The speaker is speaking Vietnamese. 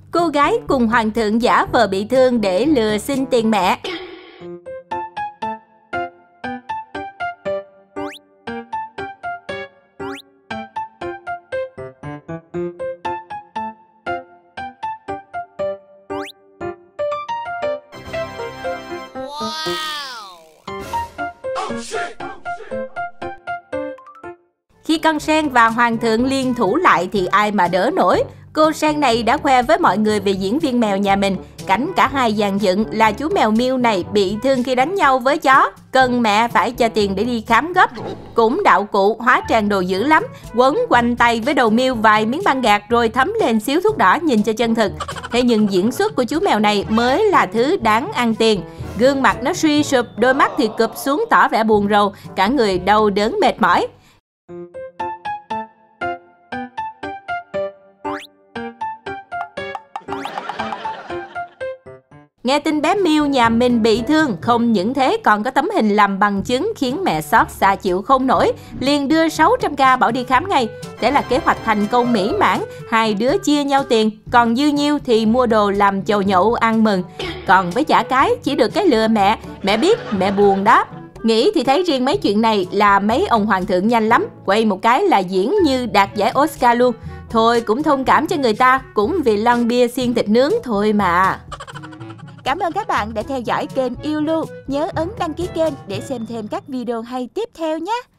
Cô gái cùng hoàng thượng giả vờ bị thương để lừa xin tiền mẹ. Khi con sen và hoàng thượng liên thủ lại thì ai mà đỡ nổi. Cô sen này đã khoe với mọi người về diễn viên mèo nhà mình. Cảnh cả hai dàn dựng là chú mèo Miu này bị thương khi đánh nhau với chó, cần mẹ phải cho tiền để đi khám gấp. Cũng đạo cụ hóa trang đồ dữ lắm, quấn quanh tay với đầu Miu vài miếng băng gạc rồi thấm lên xíu thuốc đỏ nhìn cho chân thực. Thế nhưng diễn xuất của chú mèo này mới là thứ đáng ăn tiền. Gương mặt nó suy sụp, đôi mắt thì cụp xuống tỏ vẻ buồn rầu, cả người đau đớn mệt mỏi. Nghe tin bé Miu nhà mình bị thương, không những thế còn có tấm hình làm bằng chứng khiến mẹ xót xa chịu không nổi, liền đưa 600k bảo đi khám ngay. Thế là kế hoạch thành công mỹ mãn, hai đứa chia nhau tiền, còn dư nhiêu thì mua đồ làm chầu nhậu ăn mừng. Còn với chả cái, chỉ được cái lừa mẹ biết mẹ buồn đó. Nghĩ thì thấy riêng mấy chuyện này là mấy ông hoàng thượng nhanh lắm, quay một cái là diễn như đạt giải Oscar luôn. Thôi cũng thông cảm cho người ta, cũng vì lon bia xiên thịt nướng thôi mà. Cảm ơn các bạn đã theo dõi kênh Yêu Lưu. Nhớ ấn đăng ký kênh để xem thêm các video hay tiếp theo nhé.